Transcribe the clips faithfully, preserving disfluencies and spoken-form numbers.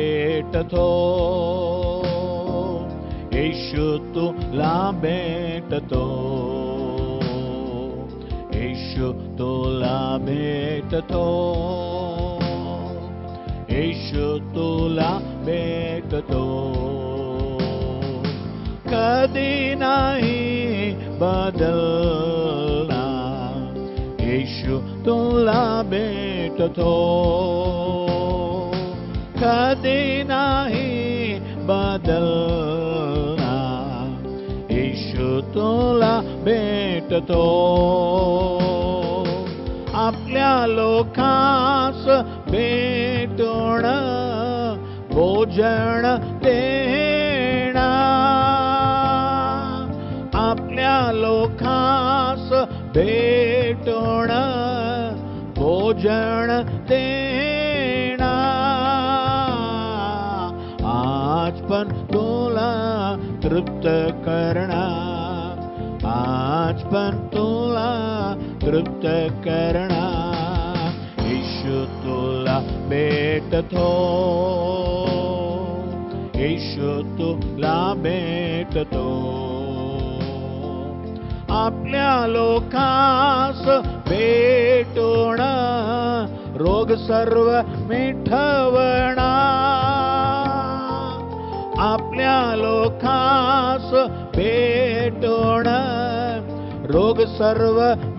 भेटतो, येशू तुला भेटतो, येशू तुला भेटतो, येशू तुला भेटतो. कधी नाही बदलणार, येशू तुला भेटतो, कधी नाही बदलणार, येशू तुला भेटतो. आपल्या लोकांस भेटून भोजन देणार, आपल्या लोकांस भेटून भोजन देणार. आज पण तुला तृप्त करणार, आज पण तुला तृप्त करणार. येशू तुला भेटतो, येशू तुला भेटतो. आपल्या लोकांस भेटून रोग सर्व मिटवणार, आपल्या लोकांस भेटून रोग सर्व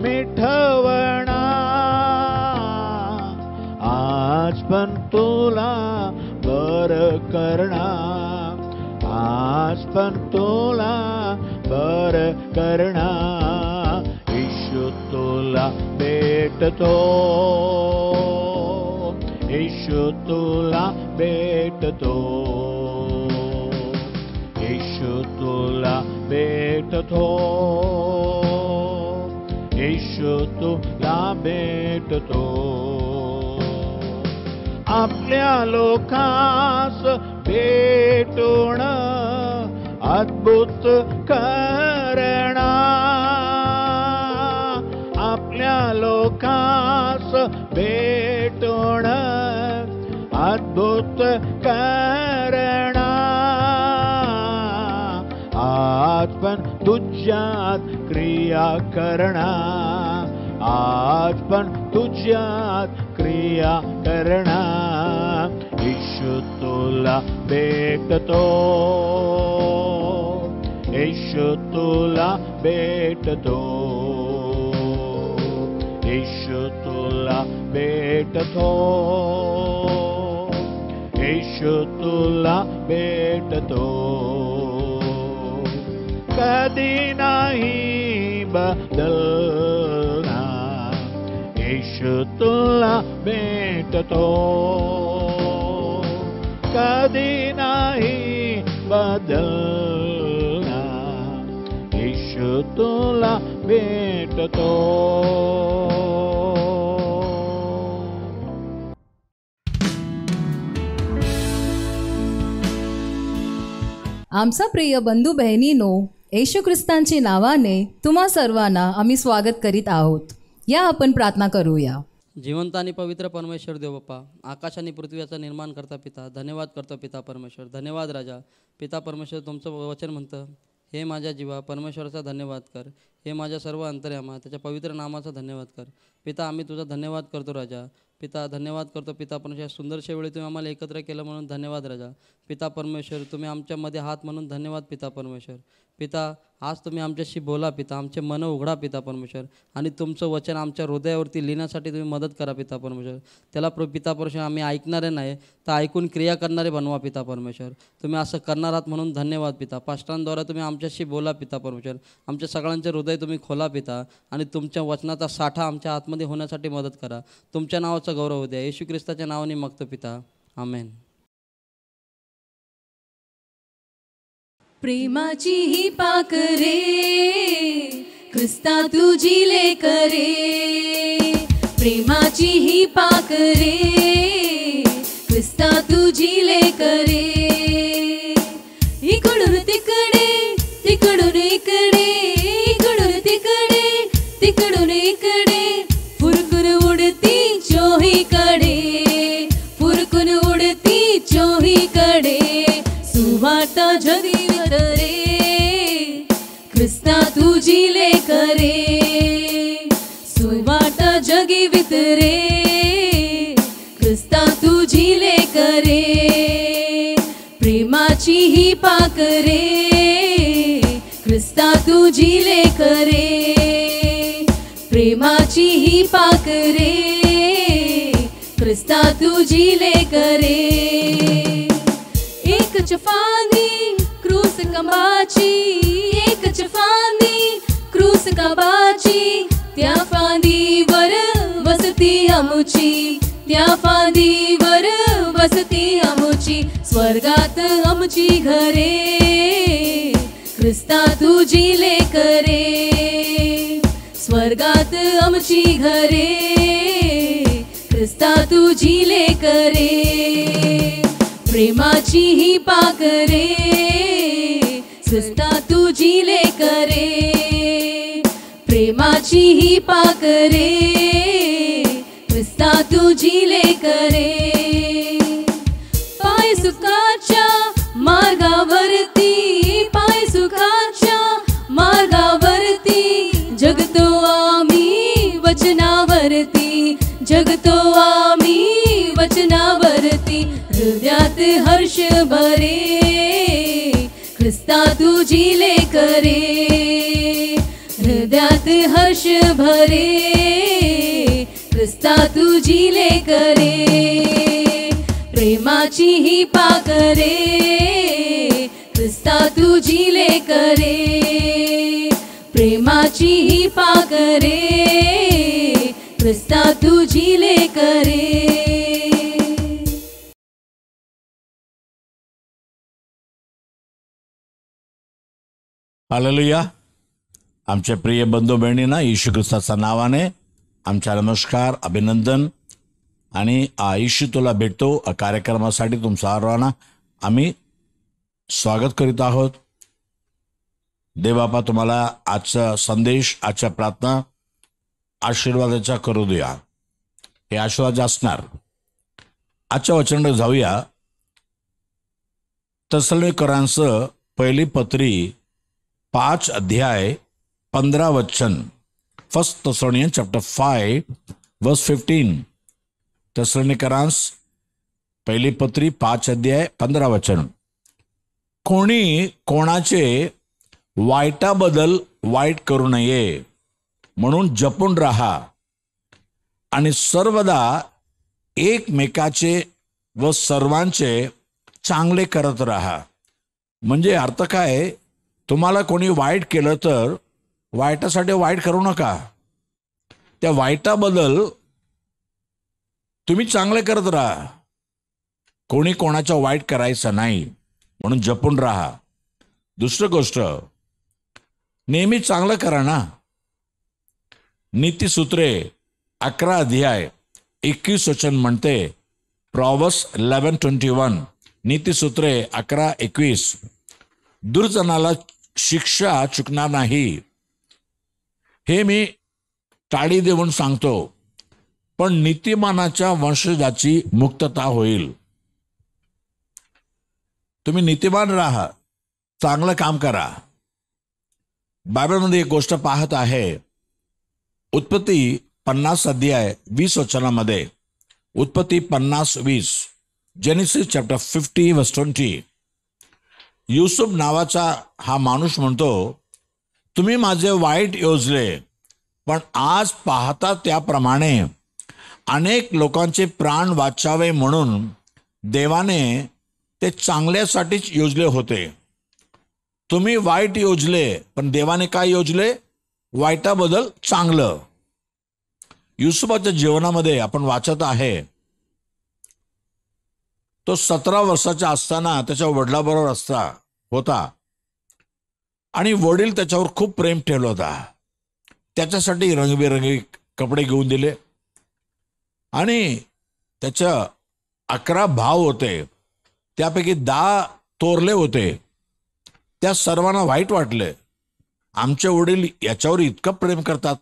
मिटवणार. आज पण तुला बरं करणार, आज पण तुला बरं करणार. येशू तुला भेटतो, येशू तुला भेटतो, येशू तुला भेटतो, येशू तुला भेटतो. आपल्या लोकांस भेटून अद्भुत करणार, आपल्या लोकांस भेटून अद्भुत करणार. आज पण तुझ्यात क्रिया करणार, आज पण तुझ्यात क्रिया करणार. येशू तुला भेटतो, येशू तुला भेटतो, येशू तुला भेटतो, येशू तुला भेटतो. कधी नाही बदलणार, येशू तुला भेटतो, कधी नाही बदलणार, येशू तुला भेटतो. आमचा प्रिय बंधू बहिणीनो, येशू ख्रिस्तांच्या नावाने तुम्हा सर्वांना आम्ही स्वागत करीत आहोत. या आपण प्रार्थना करूया. जिवंत आणि पवित्र परमेश्वर देव बाप्पा, आकाश आणि पृथ्वीचा निर्माण करता पिता, धन्यवाद करतो पिता परमेश्वर. धन्यवाद राजा. पिता परमेश्वर, तुमचं वचन म्हणतं, हे माझ्या जीवा परमेश्वराचा धन्यवाद कर, हे माझ्या सर्व अंतर्यामा त्याच्या पवित्र नामाचा धन्यवाद कर. पिता, आम्ही तुझा धन्यवाद करतो राजा. पिता, धन्यवाद करतो पिता परमेश्वर, सुंदरशा वेळी तुम्ही आम्हाला एकत्र केलं म्हणून धन्यवाद राजा. पिता परमेश्वर, तुम्ही आमच्यामध्ये हात म्हणून धन्यवाद पिता परमेश्वर. पिता, आज तुम्ही आमच्याशी बोला पिता, आमचे मन उघडा पिता परमेश्वर, आणि तुमचं वचन आमच्या हृदयावरती लिहिण्यासाठी तुम्ही मदत करा पिता परमेश्वर. त्याला प्र पिता परमेश्वर, आम्ही ऐकणारे नाही तर ऐकून क्रिया करणारे बनवा पिता परमेश्वर. तुम्ही असं करणार आहात म्हणून धन्यवाद पिता. पास्टरांद्वारा तुम्ही आमच्याशी बोला पिता परमेश्वर, आमच्या सगळ्यांचे हृदय तुम्ही खोला पिता, आणि तुमच्या वचनाचा साठा आमच्या आतमध्ये होण्यासाठी मदत करा. तुमच्या नावाचा गौरव द्या, येशू ख्रिस्ताच्या नावाने मागतो पिता, आमेन. प्रेमाची ही पाकरे ख्रिस्ता तुझी लेकरे, प्रेमाची ही पाकरे ख्रिस्ता तुझी लेकरे. इकडून तिकडे तिकडून इकडे, इकडून तिकडे तिकडून इकडे, फुरकून उडती चोहीकडे, फुरकून उडती चोही चोहीकडे सुवार्ता जगवित रे ख्रिस्ता तुझी लेकरे सुवार्ता जगवित रे ख्रिस्ता तुझी लेकरे प्रेमाची ही पाकरे ख्रिस्ता तुझी लेकरे प्रेमाची ही पाकरे ख्रिस्ता तुझी लेकरे एकच फांदी क्रूस कंबाची एकच फांदी क्रूस कंबाची त्या फांदीवर वसती आमुची त्या फांदीवर वसती आमुची स्वर्गात आमची घरे ख्रिस्ता तुझी लेकरे स्वर्गात आमची घरे ख्रिस्ता तुझी लेकरे प्रेमाची ही पाकरे ख्रिस्ता तुझी लेकरे प्रेमाची ही पाकरे ख्रिस्ता तुझी लेकरे पाय सुखाच्या मार्गावरती पाय सुखाच्या मार्गावरती जगतो आम्ही वचनावरती जगतो आम्ही वचनावरती हृदयात हर्ष भरे ख्रिस्ता तुझी लेकरे हृदयात हर्ष भरे ख्रिस्ता तुझी लेकरे प्रेमाची ही पाकरे ख्रिस्ता तुझी लेकरे प्रेमाची ही पाकरे ख्रिस्ता तुझी लेकरे हालेलुया. आमच्या प्रिय बंधू बहिणींना येशू ख्रिस्ताच्या नावाने आमच्या नमस्कार अभिनंदन आणि येशू तुला भेटतो या कार्यक्रमासाठी तुमच्या सर्वांना आम्ही स्वागत करीत आहोत. देवबापा तुम्हाला आजचा संदेश आजच्या प्रार्थना आशीर्वादाचा करू द्या. हे आशीर्वाद असणार. आजच्या वचनाकडे जाऊया. तसलोनिकरांचं पहिली पत्री पाच अध्याय पंधरा वचन. First Thessalonian chapter five verse fifteen. तसलोनिकरांस पहिली पत्री पाच अध्याय पंधरा वचन. कोणी कोणाचे वाईटाबद्दल वाईट करू नये म्हणून जपून राहा आणि सर्वदा एकमेकाचे व सर्वांचे चांगले करत राहा. म्हणजे अर्थ काय, तुम्हाला कोणी वाईट केलं तर वाईटासाठी वाईट करू नका. त्या वाईटाबद्दल तुम्ही चांगले करत राहा. कोणी कोणाचं वाईट करायचं नाही म्हणून जपून राहा. दुसरी गोष्ट, नेहमी चांगलं करा ना. नीतिसूत्रे अकरा अध्याय एकवीस वचन म्हणते. Proverbs eleven twenty one. नीतिसूत्रे अकरा एकवीस. दुर्जनाला शिक्षा चुकणार नाही हे मी टाळी देऊन सांगतो, पण नीतिमानाच्या वंशजाची मुक्तता होईल. तुम्ही नीतिमान राहा, चांगलं काम करा. बायबलमध्ये एक गोष्ट पाहत आहे. उत्पत्ती पन्नास अध्याय वीस वचनामध्ये. उत्पत्ती पन्नास वीस. Genesis chapter fifty verse twenty. युसुफ नावाचा हा माणूस म्हणतो, तुम्ही माझे वाईट योजले, पण आज पाहता त्याप्रमाणे अनेक लोकांचे प्राण वाचावे म्हणून देवाने ते चांगल्यासाठीच योजले होते. तुम्ही वाईट योजले, पण देवाने काय योजले? वाईटाबद्दल चांगलं. युसुफाच्या जीवनामध्ये आपण वाचत आहे, तो सतरा वर्षाचा असताना त्याच्या वडिलाबरोबर असता होता आणि वडील त्याच्यावर खूप प्रेम ठेवलं होता. त्याच्यासाठी रंगबिरंगी कपडे घेऊन दिले आणि त्याच्या अकरा भाव होते, त्यापैकी दहा तोरले होते. त्या सर्वांना वाईट वाटले, आमचे वडील याच्यावर इतकं प्रेम करतात.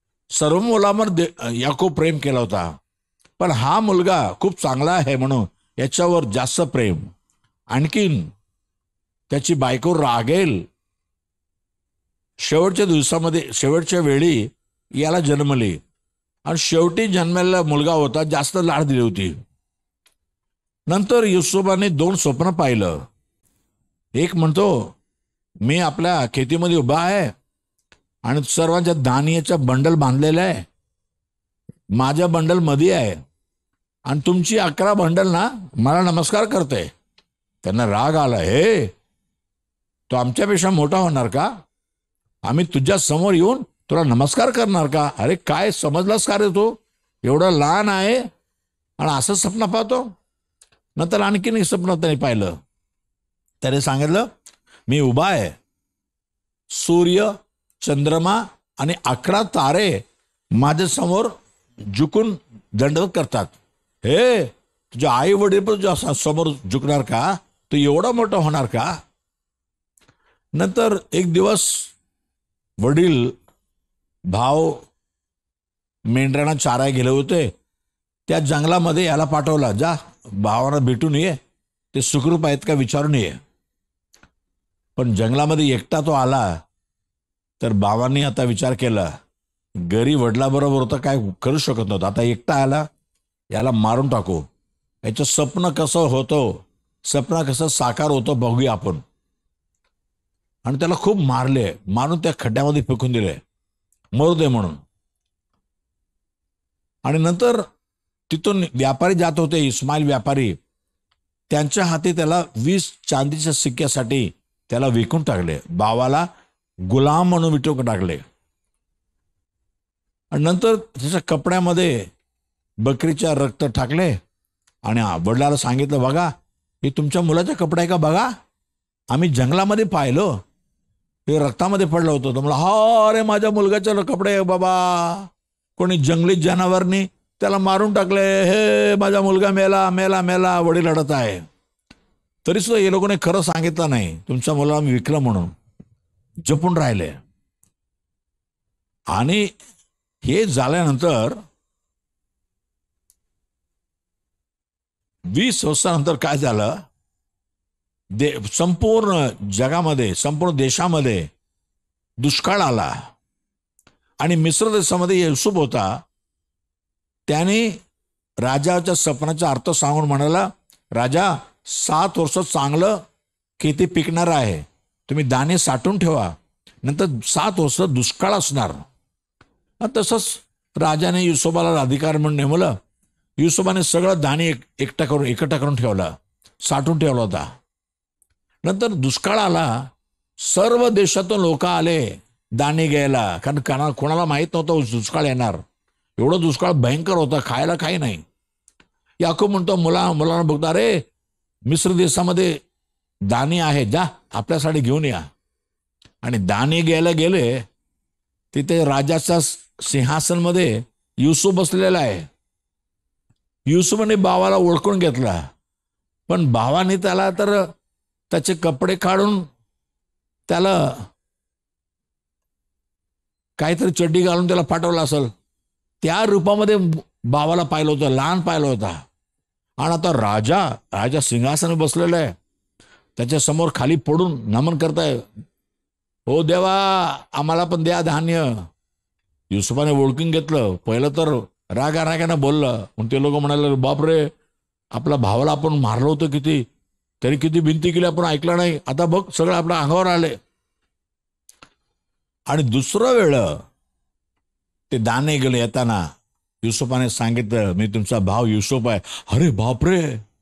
सर्व मुलांवर याकूब प्रेम केला होता, पण हा मुलगा खूप चांगला आहे म्हणून याच्यावर जास्त प्रेम, आणखीन त्याची बायको रागेल. शेवटच्या दिवसामध्ये, शेवटच्या वेळी याला जन्मली आणि शेवटी जन्मलेला मुलगा होता, जास्त लाड दिली होती. नंतर युसुफाने दोन स्वप्न पाहिलं. एक म्हणतो, मी आपल्या खेतीमध्ये उभा आहे आणि सर्वांच्या धान्याचा बंडल बांधलेला आहे, माझ्या बंडल मध्ये आहे आणि तुमची अकरा बंडल ना मला नमस्कार करते. त्यांना राग आला, हे तो आमच्यापेक्षा मोठा होणार का? आम्ही तुझ्या समोर येऊन तुला नमस्कार करणार का? अरे काय समजलास का रे, तो एवढा लहान आहे आणि असं स्वप्न पाहतो. नंतर आणखीन एक स्वप्न त्यांनी पाहिलं. त्याने सांगितलं, मी उभा आहे, सूर्य, चंद्रमा आणि अकरा तारे माझ्या समोर झुकून दंडवत करतात. हे तुझ्या आई वडील पण तुझ्या समोर झुकणार का? तू एवढा मोठा होणार का? नंतर एक दिवस वडील भाव मेंढरांना चाराय गेले होते. त्या जंगलामध्ये याला पाठवला, जा भावांना भेटून ये, ते सुखरूप आहेत का विचारून ये. पण जंगलामध्ये एकटा तो आला. तर भावांनी आता विचार केला, घरी वडिलाबरोबर होता, काय करू शकत नव्हता, आता एकटा आला, याला मारून टाकू, याचं स्वप्न कसं होतं, स्वप्न कसं साकार होतं बघूया आपण. आणि त्याला खूप मारले, मारून त्या खड्ड्यामध्ये फेकून दिले, मरू दे म्हणून. आणि नंतर तिथून व्यापारी जात होते, इस्माईल व्यापारी, त्यांच्या हाती त्याला वीस चांदीच्या सिक्क्यासाठी त्याला विकून टाकले, भावाला गुलाम म्हणून विकून टाकले. आणि नंतर त्याच्या कपड्यामध्ये बकरीच्या रक्त टाकले आणि वडिलाला सांगितलं, बघा हे तुमच्या मुलाच्या कपडे आहे का, बघा आम्ही जंगलामध्ये पाहिलं, हे रक्तामध्ये पडलं होतं. तर मला, हा अरे माझ्या मुलगाचे कपडे आहे बाबा, कोणी जंगली जनावरनी त्याला मारून टाकले, हे माझा मुलगा मेला मेला मेला. वडील रडत आहे. तरी सुद्धा हे लोकांनी खरं सांगितलं नाही, तुमच्या मुलाला मी विकलं म्हणून जपून राहिले. आणि हे झाल्यानंतर वीस वर्षानंतर काय झालं, दे संपूर्ण जगामध्ये, संपूर्ण देशामध्ये दुष्काळ आला. आणि मिस्र देशामध्ये युसूफ होता, त्याने राजाच्या स्वप्नाचा अर्थ सांगून म्हणाला, राजा सात वर्ष चांगलं खेती पिकणार आहे, तुम्ही दाणे साठवून ठेवा, नंतर सात वर्ष दुष्काळ असणार. तसंच राजाने युसुफाला अधिकार म्हणून नेमलं. युसुफाने सगळं दाणे एकटा करून एकटा करून ठेवला, साठवून ठेवला होता. नंतर दुष्काळ आला, सर्व देशातून लोक आले दाणे घ्यायला, कारण कोणा कोणाला माहीत नव्हतं दुष्काळ येणार. एवढं दुष्काळ भयंकर होता, खायला काही नाही. याकूब म्हणतो मुला मुलांना बघता, अरे मिस्र देशामध्ये दाणे आहे, जा आपल्यासाठी घेऊन या. आणि दाणे घ्यायला गेले, तिथे राजाच्या सिंहासनमध्ये युसूफ बसलेला आहे. युसूफने भावाला ओळखून घेतला, पण भावाने त्याला तर त्याचे कपडे काढून त्याला काहीतरी चड्डी घालून त्याला पाठवलं असेल. त्या रूपामध्ये भावाला पाहिलं होतं, लहान पाहिलं होता. आणि आता राजा राजा सिंहासन बसलेला आहे, त्याच्या समोर खाली पडून नमन करताय, हो देवा आम्हाला पण द्या धान्य. युसुफाने ओळखून घेतलं. पहिलं तर रागा रागानं बोललं, पण ते लोक म्हणाले, बापरे आपला भावाला आपण मारलं होतं किती, तरी किती भिंती केली आपण ऐकलं नाही, आता बघ सगळं आपल्या अंगावर आले. आणि दुसरं वेळ ते दाणे गेले येताना युसुफाने सांगितलं, मी तुमचा भाव युसुफ आहे. अरे बापरे.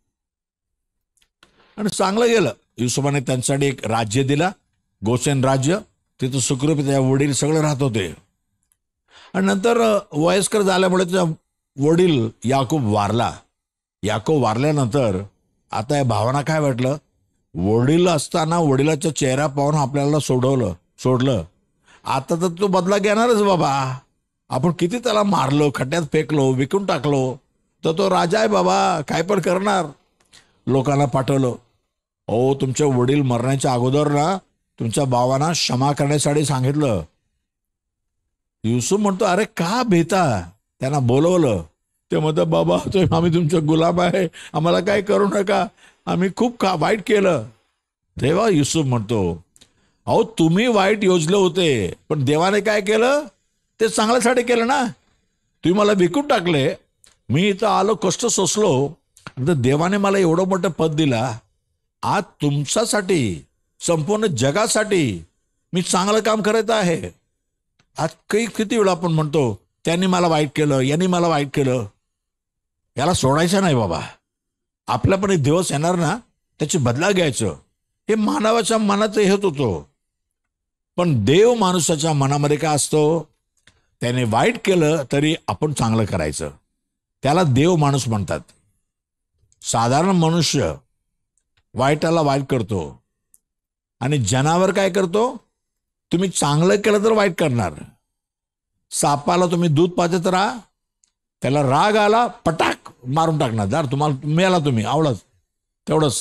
आणि चांगलं गेलं. युसुफाने त्यांच्यासाठी एक राज्य दिला, गोसेन राज्य. तिथं सुखरूप त्या वडील सगळे राहत होते. आणि नंतर वयस्कर झाल्यामुळे त्याचा वडील याकूब वारला. याकूब वारल्यानंतर आता या भावांना काय वाटलं, वडील असताना वडिलाचा चेहरा पाहून आपल्याला सोडवलं सोडलं आता तर तो बदला घेणारच बाबा. आपण किती त्याला मारलो, खड्ड्यात फेकलो, विकून टाकलो, तर तो राजा आहे बाबा, काय पण करणार. लोकांना पाठवलं, ओ तुमच्या वडील मरण्याच्या अगोदर ना तुमच्या भावांना क्षमा करण्यासाठी सांगितलं. युसूफ म्हणतो, अरे का भेता. त्यांना बोलवलं. ते ते म्हणतात बाबा तो आम्ही तुमचा गुलाम आहे, आम्हाला काय करू नका, आम्ही खूप का वाईट केलं. तेव्हा युसूफ म्हणतो, अहो तुम्ही वाईट योजले होते, पण देवाने काय केलं ते चांगल्यासाठी केलं ना. तुम्ही मला विकून टाकले, मी इथं आलो, कष्ट सोसलो, तर देवाने मला एवढं मोठं पद दिला. आज तुमच्यासाठी, संपूर्ण जगासाठी मी चांगलं काम करत आहे. आज काही किती वेळा आपण म्हणतो त्यांनी मला वाईट केलं, यांनी मला वाईट केलं. याला सोडायचं नाही बाबा. आपला पण एक दिवस येणार ना, त्याची बदला घ्यायचं. हे मानवाच्या मनात हेच होतो. पण देव माणसाच्या मनामध्ये काय असतो, त्याने वाईट केलं तरी आपण चांगलं करायचं. त्याला देव माणूस म्हणतात. साधारण मनुष्य वाईटाला वाईट करतो, आणि जनावर काय करतो, तुम्ही चांगलं केलं तर वाईट करणार. सापाला तुम्ही दूध पाजत राहा, त्याला राग आला पटाक मारून टाकणार. जर तुम्हाला मिळाला तुम्ही आवडत तेवढंच.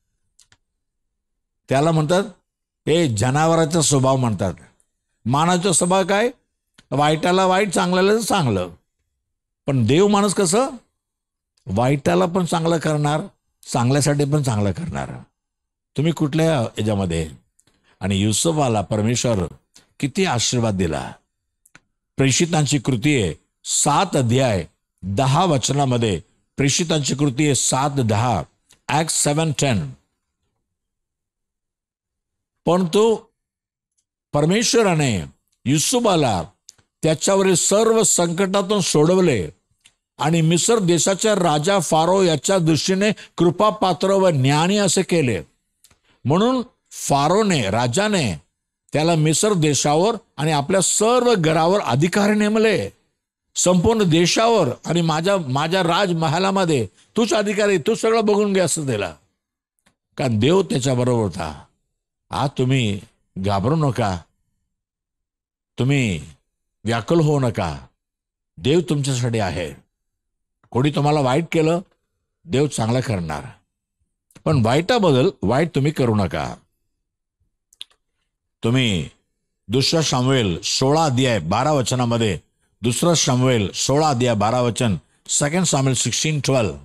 त्याला म्हणतात हे जनावराचा स्वभाव म्हणतात. मानवाचा स्वभाव काय, वाईटाला वाईट, चांगल्याला चांगलं. पण देव माणूस कसं, वाईटाला पण चांगलं करणार, चांगल्यासाठी पण चांगलं करणार. तुम्ही कुठल्या याच्यामध्ये. आणि युसुफाला परमेश्वर किती आशीर्वाद दिला. प्रेषितांची कृती आहे सात अध्याय दहा वचनामध्ये. प्रेषितांची कृती आहे सात दहा, ऍक्ट सेवन टेन. परंतु परमेश्वराने युसुफाला त्याच्यावरील सर्व संकटातून सोडवले आणि मिस्र देशाच्या राजा फारो याच्या दृष्टीने कृपापात्र व ज्ञानी असे केले. म्हणून फारोने, राजाने त्याला मिस्र देशावर आणि आपल्या सर्व घरावर अधिकारी नेमले. संपूर्ण देशावर आणि माझ्या माझ्या राजमहालामध्ये तूच अधिकारी, तू सगळं बघून घ्या असं त्याला. कारण देव त्याच्याबरोबर होता. आज तुम्ही घाबरू नका, तुम्ही व्याकुल होऊ नका. देव तुमच्यासाठी आहे. कोणी तुम्हाला वाईट केलं, देव चांगलं करणार. पण वाईटाबद्दल वाईट तुम्ही करू नका. तुम्ही दुसरा शामुएल सोळा अध्याय बारा वचनामध्ये, दुसरा शामुएल सोळा अध्याय बारा वचन, सेकंड शामुएल सिक्स्टीन ट्वेल्व.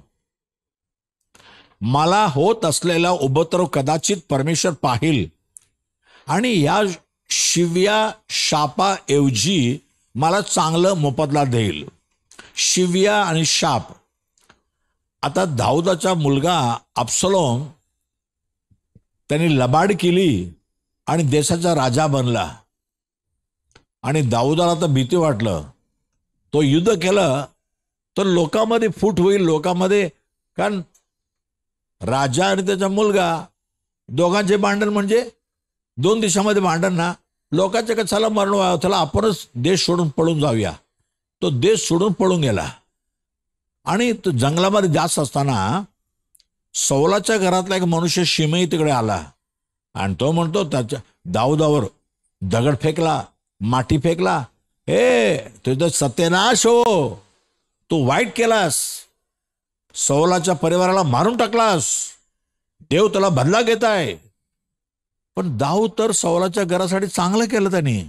मला होत असलेला उपद्रव कदाचित परमेश्वर पाहिल आणि या शिव्या शापाऐवजी मला चांगलं मोबदला देईल. शिव्या आणि शाप. आता दाऊदाचा मुलगा अब्सलोम त्यांनी लबाड केली आणि देशाचा राजा बनला. आणि दाऊदाला तर भीती वाटलं. तो युद्ध केलं तर लोकांमध्ये फूट होईल, लोकांमध्ये. कारण राजा आणि त्याचा मुलगा दोघांचे भांडण म्हणजे दोन देशामध्ये भांडण ना. लोकांच्या कशाला मरण व्हावं, त्याला आपणच देश सोडून पळून जाऊया. तो देश सोडून पळून गेला. आणि तो जंगलामध्ये जास्त असताना सौलाच्या घरातला एक मनुष्य शिमई तिकडे आला आणि तो म्हणतो त्याच्या दाऊदावर दगड फेकला, माती फेकला. हे तुझं सत्यनाश हो, तू वाईट केलास, सौलाच्या परिवाराला मारून टाकलास, देव तुला बदला घेत आहे. पण दाऊद तर सौलाच्या घरासाठी चांगलं केलं त्यांनी.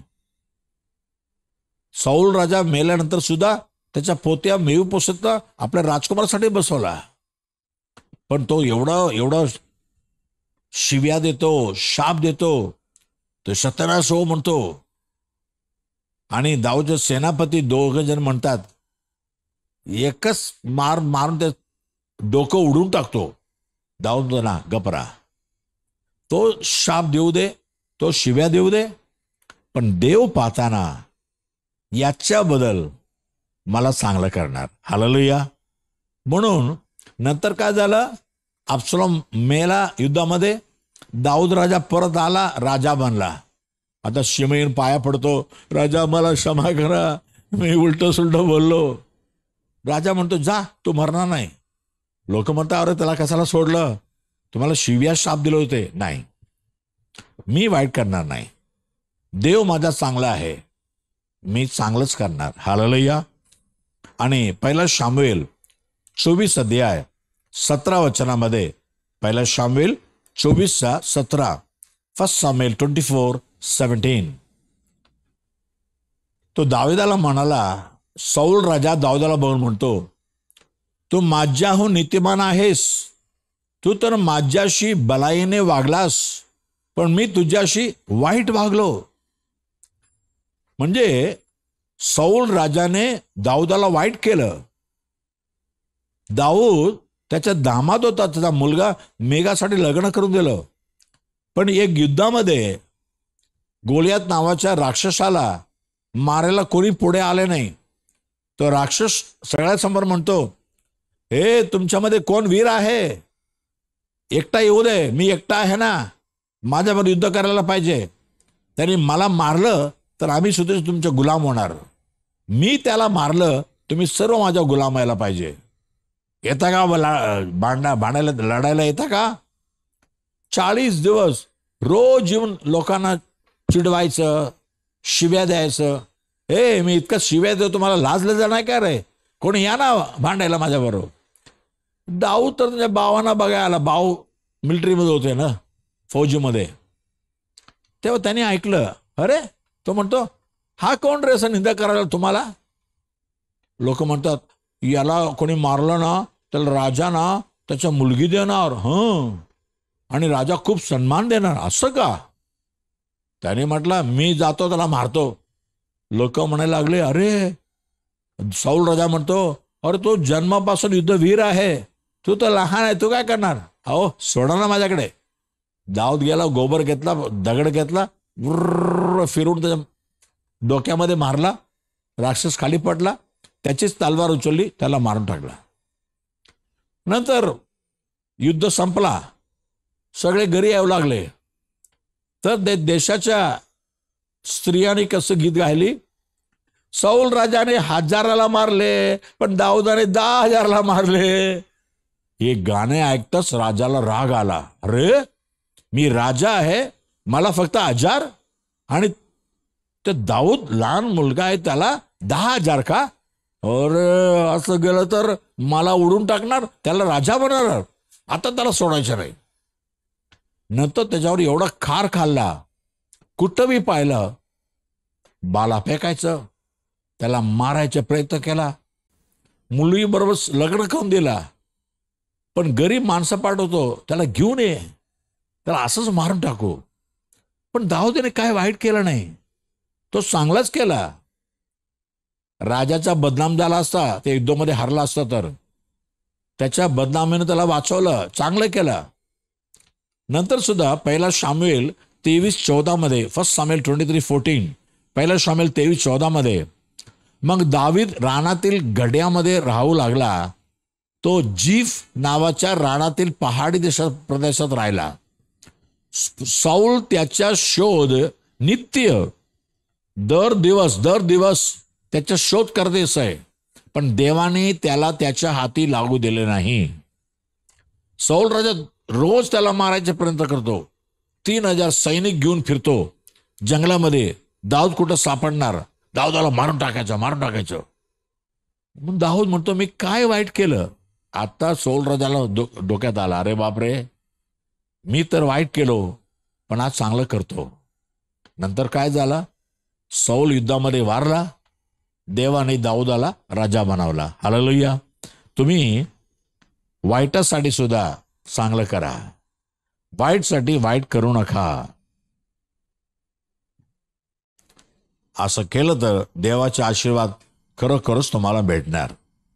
सौल राजा मेल्यानंतर सुद्धा त्याच्या पोत्या मेवीपोसत आपल्या राजकुमारासाठी बसवला. पण तो एवढा एवढा शिव्या देतो, शाप देतो, तो सत्यनाश हो म्हणतो. आणि दाऊदचे सेनापती दोघ जण म्हणतात, एकच मार मारून ते डोकं उडून टाकतो. दाऊद ना गपरा, तो शाप देऊ दे, तो शिव्या देऊ दे, पण देव पाहताना याच्याबद्दल मला चांगलं करणार. हालेलुया. म्हणून नंतर काय झालं, अब्सलोम मेला युद्धामध्ये. दाऊद राजा परत आला, राजा बनला. आता शिमईन पाया पडतो, राजा मला क्षमा करा, मी उलट सुलट बोललो. राजा म्हणतो जा, तू मरणार नाही. लोक म्हणतात अरे त्याला कशाला सोडलं, तुम्हाला शिव्या शाप दिले होते. नाही, मी वाईट करणार नाही. देव माझा चांगला आहे, मी चांगलंच करणार. हालेलुया. आणि पहिला शामुएल चोवीस अध्याय सतरा वचनामध्ये, पहिला शामुएल चोवीसचा सतरा, first Samuel twenty four seventeen. तो दाविदाला म्हणाला, सौल राजा दाविदाला बघून म्हणतो, तू माझ्याहून नीतिमान आहेस. तू तर माझ्याशी बलाईने वागलास, पण मी तुझ्याशी वाईट वागलो. म्हणजे सौल राजाने दाऊदाला वाईट केलं. दाऊद त्याचा दामाद होता, त्याचा मुलगा मेघासाठी लग्न करून दिलं. पण एक युद्धामध्ये गोलियात नावाच्या राक्षसाला मारायला कोणी पुढे आले नाही. तो राक्षस सगळ्यासमोर म्हणतो, हे तुमच्यामध्ये कोण वीर आहे? एकटा येऊ दे, मी एकटा आहे ना, माझ्यावर युद्ध करायला पाहिजे. त्यांनी मला मारलं तर आम्ही सुद्धा तुमचे गुलाम होणार. मी त्याला मारलं, तुम्ही सर्व माझ्या गुलाम व्हायला पाहिजे. येता का भांडा भांडायला लढायला येता का? चाळीस दिवस रोज येऊन लोकांना चिडवायचं, शिव्या द्यायचं. हे मी इतकं शिव्या देतो, तुम्हाला लाजलं जाणार काय रे? कोणी या ना भांडायला माझ्याबरोबर. दाऊद तर त्याच्या भावांना बघायला, भाऊ मिलिटरीमध्ये होते ना, फौजीमध्ये. तेव्हा त्याने ऐकलं, अरे तो म्हणतो, हा कोण रे असं निंदा करायला तुम्हाला? लोक म्हणतात, याला कोणी मारलं ना त्याला राजा ना त्याच्या मुलगी देणार, हं, आणि राजा खूप सन्मान देणार. असं का? त्याने म्हटलं, मी जातो त्याला मारतो. लोक म्हणायला लागले, अरे सौल राजा म्हणतो, अरे तो जन्मापासून युद्धवीर आहे, तू तर लहान आहे, तू काय करणार? अहो सोडा ना माझ्याकडे. दाऊद गेला, गोबर घेतला, दगड घेतला, फिरून त्याच्या डोक्यामध्ये मारला. राक्षस खाली पडला, त्याचीच तलवार उचलली, त्याला मारून टाकला. नंतर युद्ध संपला, सगळे घरी येऊ लागले. तर दे देशाच्या स्त्रियांनी कसं गीत गायली, सौल राजाने हजाराला मारले, पण दाऊदाने दहा हजारला मारले. हे गाणे ऐकताच राजाला राग आला. अरे मी राजा आहे, मला फक्त हजार, आणि ते दाऊद लहान मुलगा आहे, त्याला दहा हजार का? अरे असं गेलं तर मला उडून टाकणार, त्याला राजा बनवणार, आता त्याला सोडायचं नाही. नंतर त्याच्यावर एवढा खार खाल्ला, कुठंही पाहिलं बाला फेकायचं, त्याला मारायचा प्रयत्न केला, मुलीबरोबर लग्न करून दिला. पण गरीब माणसं पाठवतो, त्याला घेऊन ये, त्याला असंच मारून टाकू. पण दाऊदने काय वाईट केलं नाही, तो चांगलाच केला. राजाचा बदनाम झाला असता, ते युद्धामध्ये हरला असता, तर त्याच्या बदनामीने त्याला वाचवलं, चांगलं केलं. नंतर सुद्धा पहिला शामुएल तेवीस चौदा मध्ये, first Samuel twenty three fourteen, पहिला शामुएल तेवीस चौदा मध्ये, मग दावीद रानातील गड्यामध्ये राहू लागला. तो जीफ नावाच्या रानातील पहाडी देशात प्रदेशात राहिला. साऊल त्याच्या शोध नित्य दर दिवस दर दिवस त्याचा शोध करतेच आहे, पण देवाने त्याला त्याच्या हाती लागू दिले नाही. साऊल राजा रोज त्याला मारायचा प्रयत्न करतो, तीन हजार सैनिक घेऊन फिरतो जंगलामध्ये. दाऊद कुठं सापडणार, दाऊदाला मारून टाकायचं मारून टाकायचं. मग दाऊद म्हणतो, मी काय वाईट केलं? आता साऊल राजाला डो डोक्यात आला, अरे बापरे, मी तर वाईट केलो, पण आज चांगलं करतो. नंतर काय झालं, साऊल युद्धामध्ये वारला, देवाने दाऊदाला राजा बनवला. हालेलुया. तुम्ही वाईटासाठी सुद्धा चांगलं करा, वाईटसाठी वाईट करू नका. असं केलं तर देवाचे आशीर्वाद खरोखरच तुम्हाला भेटणार.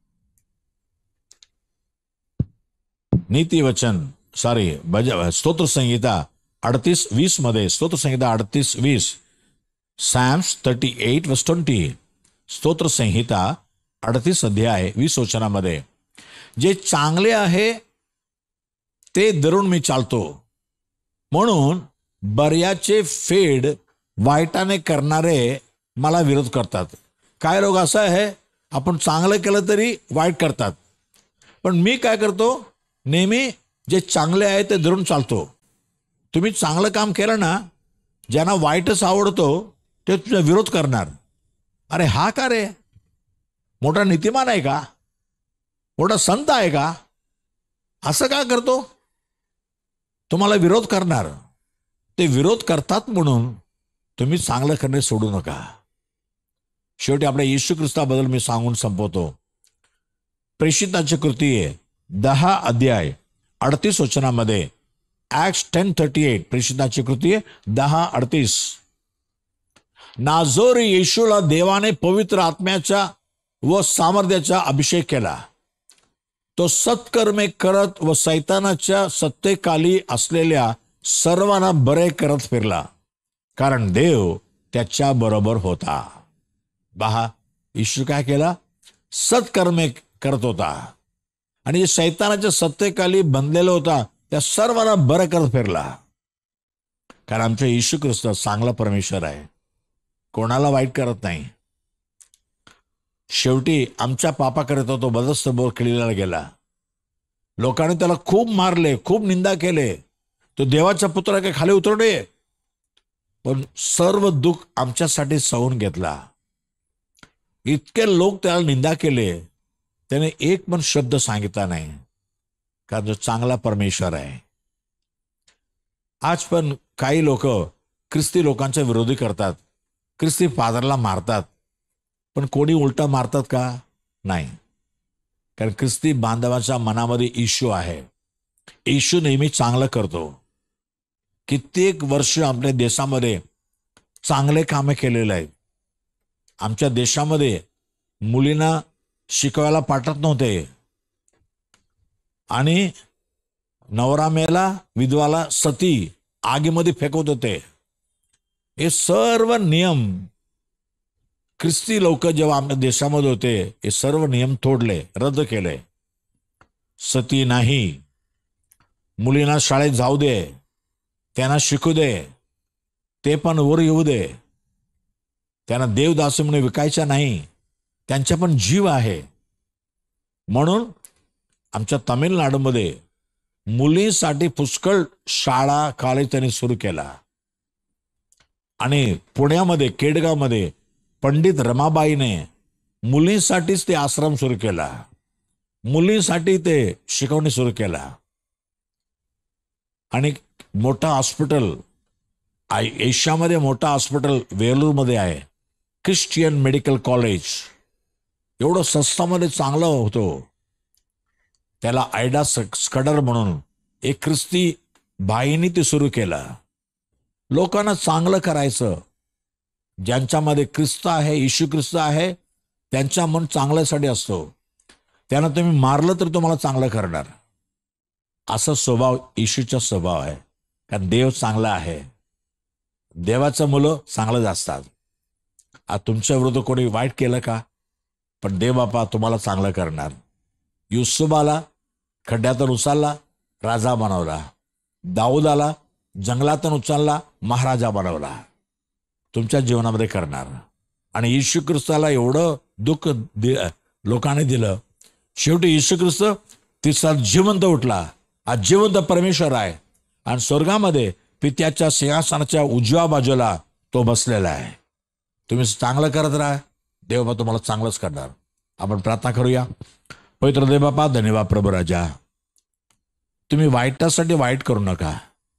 नीतिवचन सॉरी भज स्तोत्रसंहिता अडतीस वीस मध्ये, स्तोत्रसंहिता अडतीस वीस, Psalms thirty eight verse twenty, स्तोत्रसंहिता अडतीस अध्याय वीस वचनामध्ये, जे चांगले आहे ते धरून मी चालतो, म्हणून बर्याचे फेड वाईटाने करणारे मला विरोध करतात. काय लोक असं आहे, आपण चांगलं केलं तरी वाईट करतात, पण मी काय करतो, नेहमी जे चांगले आहे ते धरून चालतो. तुम्ही चांगलं काम केलं ना, ज्यांना वाईटच आवडतो ते तुझा विरोध करणार. अरे हा का रे, मोठा नीतिमान आहे का, मोठा संत आहे का, असं का करतो, तुम्हाला विरोध करणार. ते विरोध करतात म्हणून तुम्ही चांगलं करणे सोडू नका. शेवटी आपल्या येशू ख्रिस्ताबद्दल मी सांगून संपवतो. प्रेषिताची कृती आहे दहा अध्याय अडतीस वचनामध्ये, ऍक्ट्स टेन थर्टी एट, प्रेषिताची कृती आहे दहा अडतीस. नाझोरी येशूला देवाने पवित्र आत्म्याच्या व सामर्थ्याचा अभिषेक केला. तो सत्कर्मे करत व सैतानाच्या सत्तेखाली असलेल्या सर्वांना बरे करत फिरला, कारण देव त्याच्या बरोबर होता. पहा, येशू काय केला? सत्कर्मे करत होता आणि जे सैतानाच्या सत्तेखाली बंधलेला होता त्या सर्वांना बरं करत फिरला. कारण आमचा येशू ख्रिस्त चांगला परमेश्वर आहे, कोणाला वाईट करत नाही. शेवटी आमच्या पापाकरिता तो बदस्त बोर खिळीला गेला. लोकांनी त्याला खूप मारले, खूप निंदा केले. तो देवाचा पुत्र काय खाली उतरले, पण सर्व दुःख आमच्यासाठी सहून घेतला. इतके लोक त्याला निंदा केले, त्याने एक पण शब्द सांगितला नाही, कारण जो चांगला परमेश्वर आहे. आज पण काही लोक ख्रिस्ती लोकांच्या विरोधी करतात, ख्रिस्ती फादरला मारतात, पण कोणी उलटा मारतात का? नाही. कारण ख्रिस्ती बांधवाच्या मनामध्ये येशू आहे. येशू नेहमी चांगलं करतो. कित्येक वर्ष आपल्या देशामध्ये चांगले कामे केलेले आहेत. आमच्या देशामध्ये मुलींना शिकवायला पाठवत नव्हते आणि नवरा मेला विधवाला सती आगीमध्ये फेकवत होते. हे सर्व नियम ख्रिस्ती लोक जेव्हा आपल्या देशामध्ये होते, हे सर्व नियम तोडले, रद्द केले. सती नाही, मुलींना शाळेत जाऊ दे, त्यांना शिकू दे, ते पण वर येऊ दे, त्यांना देवदासी म्हणून विकायच्या नाही, त्यांचा पण जीव आहे. म्हणून आमच्या तामिळनाडूमध्ये मुलींसाठी पुष्कळ शाळा कॉलेज त्यांनी सुरू केला आणि पुण्यामध्ये केडगावमध्ये पंडित रमाबाईने मुलींसाठीच ते आश्रम सुरू केला, मुलींसाठी ते शिकवणी सुरू केला. आणि मोठा हॉस्पिटल एशियामध्ये मोठा हॉस्पिटल वेलूरमध्ये आहे, ख्रिश्चियन मेडिकल कॉलेज. एवढं स्वस्तामध्ये चांगलं होतं. त्याला आयडा स्कडर म्हणून एक ख्रिस्ती बाईंनी ते सुरू केलं. लोकांना चांगलं करायचं. ज्यांच्यामध्ये ख्रिस्त आहे, येशू ख्रिस्त आहे, त्यांच्या मन चांगल्यासाठी असतो. त्यांना तुम्ही मारलं तर तुम्हाला चांगलं करणार, असा स्वभाव येशूचा स्वभाव आहे. कारण देव चांगला आहे. देवाचं मुलं चांगलं असतात. आज तुमच्या विरुद्ध कोणी वाईट केलं का? पण देव बापा तुम्हाला चांगलं करणार. युसुबाला खड्ड्यातून उचलला, राजा बनवला. दाऊदाला जंगलातून उचलला, महाराजा बनवला. तुमच्या जीवनामध्ये करणार. आणि येशू ख्रिस्ताला एवढं दुःख दि लोकांनी दिलं, शेवटी येशू ख्रिस्त तिसरा जिवंत उठला. आज जिवंत परमेश्वर आहे आणि स्वर्गामध्ये पित्याच्या सिंहासनाच्या उजव्या बाजूला तो बसलेला आहे. तुम्ही चांगलं करत राहा, देव बाबा तुम्हाला चांगलंच करणार. आपण प्रार्थना करूया. पवित्र देव बापा, धन्यवाद प्रभू राजा. तुम्ही वाईटासाठी वाईट करू नका,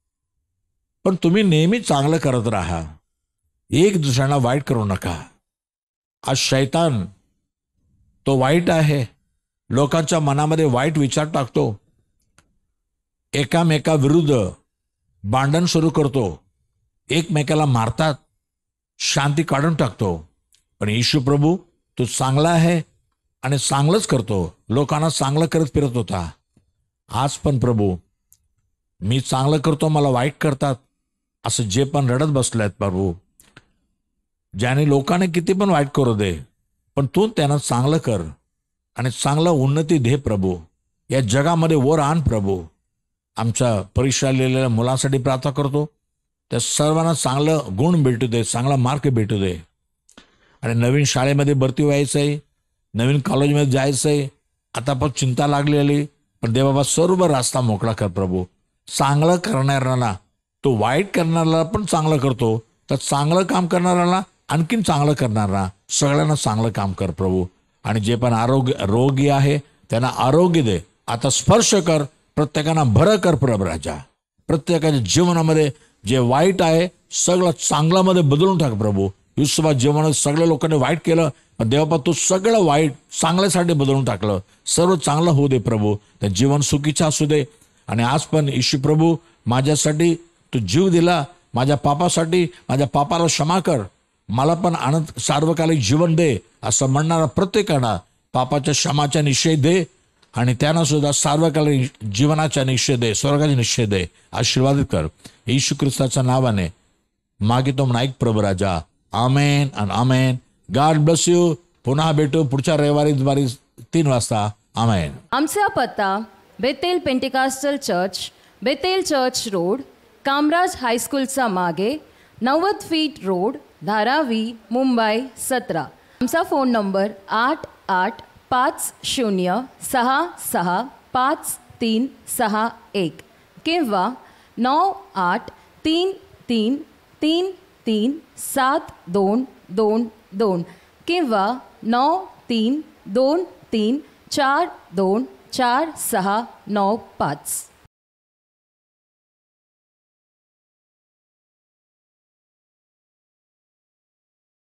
पण तुम्ही नेहमी चांगलं करत राहा. एक दुसऱ्यांना वाईट करू नका. आज शैतान तो वाईट आहे, लोकांच्या मनामध्ये वाईट विचार टाकतो, एकामेका विरुद्ध भांडण सुरू करतो, एकमेकाला मारतात, शांती काढून टाकतो. पण येशू प्रभू तो चांगला आहे आणि चांगलंच करतो. लोकांना चांगलं करत फिरत होता. आज पण प्रभू मी चांगलं करतो, मला वाईट करतात, असं जे पण रडत बसले आहेत प्रभू, ज्याने लोकांनी किती पण वाईट करू दे, पण तू त्यांना चांगलं कर आणि चांगलं उन्नती दे प्रभू. या जगामध्ये वर आण प्रभू. आमच्या परीक्षा लिहिलेल्या मुलांसाठी प्रार्थना करतो, त्या सर्वांना चांगलं गुण भेटू दे, चांगला मार्क भेटू दे. आणि नवीन शाळेमध्ये भरती व्हायचं आहे, नवीन कॉलेजमध्ये जायचं आहे, आता पण चिंता लागलेली, पण देवबाबा सर्व रास्ता मोकळा कर प्रभू. चांगलं करणाऱ्याला तो वाईट करणाऱ्याला पण चांगलं करतो, तर चांगलं काम करणाऱ्याला आणखीन चांगलं करणारा, सगळ्यांना चांगलं काम कर प्रभू. आणि जे पण आरोग्य रोगी आहे त्यांना आरोग्य दे. आता स्पर्श कर, प्रत्येकांना भरं कर प्रभू राजा. प्रत्येकाच्या जीवनामध्ये जे वाईट आहे सगळं चांगल्यामध्ये बदलून टाक प्रभू. युसुफा जीवनात सगळ्या लोकांनी वाईट केलं, पण देवबापा तू सगळं वाईट चांगल्यासाठी बदलून टाकलं. सर्व चांगलं होऊ दे प्रभू. त्या जीवन सुखीचं असू दे. आणि आज पण येशू प्रभू माझ्यासाठी तू जीव दिला, माझ्या पापासाठी, माझ्या पापाला क्षमा कर, मला पण आनंद सार्वकालिक जीवन दे असं म्हणणारा प्रत्येकांना पापाच्या क्षमाचा निश्चय दे आणि त्यांना सुद्धा सार्वकालिक जीवनाचा निश्चय दे, स्वर्गाचा निश्चय दे. आशीर्वादित कर येशू ख्रिस्ताच्या नावाने मागितो नाईक प्रभू राजा. आमेन आणि आमेन. God bless you. पुन्हा भेटू पुढच्या रविवारी दुपारी तीन वाजता. आमेन. आमचा पत्ता Bethel Pentecostal church, Bethel church road, Kamraj हायस्कूलचा मागे, नव्वद फीट रोड, धारावी, मुंबई सतरा. आमचा फोन नंबर आठ आठ पाच शून्य सहा सहा पाच तीन सहा एक किंवा नऊ आठ तीन तीन तीन तीन सात दोन दोन दोन किंवा नऊ तीन दोन तीन चार दोन चार सहा नऊ पाच.